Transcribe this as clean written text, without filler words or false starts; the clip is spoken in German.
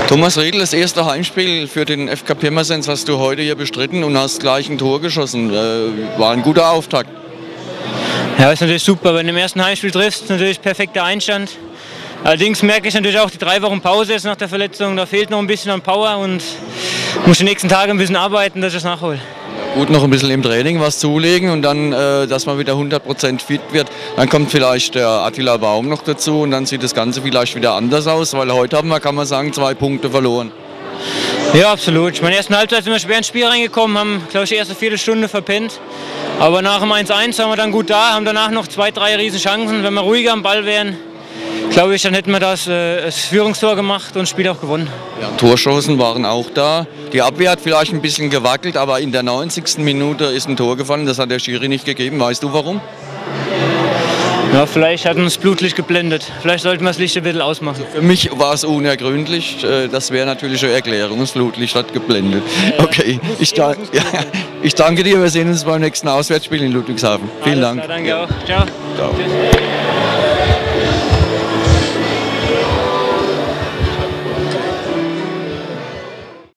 Thomas Riedl, das erste Heimspiel für den FK Pirmasens hast du heute hier bestritten und hast gleich ein Tor geschossen. War ein guter Auftakt. Ja, ist natürlich super. Wenn du im ersten Heimspiel triffst, ist natürlich perfekter Einstand. Allerdings merke ich natürlich auch, die 3 Wochen Pause jetzt nach der Verletzung, da fehlt noch ein bisschen an Power und muss die nächsten Tage ein bisschen arbeiten, dass ich das nachhole. Gut, noch ein bisschen im Training was zulegen und dann, dass man wieder 100% fit wird. Dann kommt vielleicht der Attila Baum noch dazu und dann sieht das Ganze vielleicht wieder anders aus, weil heute haben wir, kann man sagen, 2 Punkte verloren. Ja, absolut. Ich meine, in der ersten Halbzeit sind wir schwer ins Spiel reingekommen, haben, glaube ich, die erste Viertelstunde verpennt. Aber nach dem 1:1 waren wir dann gut da, haben danach noch 2, 3 Riesenchancen. Wenn wir ruhiger am Ball wären, glaube ich, dann hätten wir das Führungstor gemacht und das Spiel auch gewonnen. Ja, Torchancen waren auch da. Die Abwehr hat vielleicht ein bisschen gewackelt, aber in der 90. Minute ist ein Tor gefallen. Das hat der Schiri nicht gegeben. Weißt du warum? Ja, vielleicht hat uns das Blutlicht geblendet. Vielleicht sollten wir das Licht ein bisschen ausmachen. Für mich war es unergründlich. Das wäre natürlich eine Erklärung. Das Flutlicht hat geblendet. Okay, ich danke dir. Wir sehen uns beim nächsten Auswärtsspiel in Ludwigshafen. Vielen Dank. Danke auch. Ciao. Ciao.